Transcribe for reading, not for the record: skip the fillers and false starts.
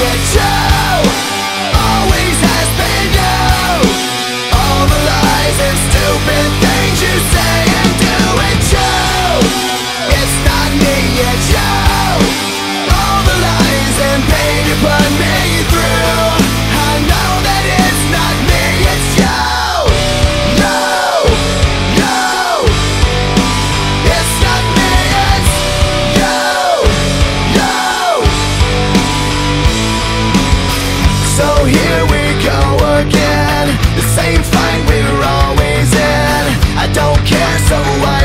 it's you. Always has been you. All the lies and stupid things you say and do, it's you. It's not me, it's you. All the lies and pain you put me through, I know that it's not me, it's you. No, no, it's not me, it's you. No. So here we go again, the same fight we're always in. I don't care, so what?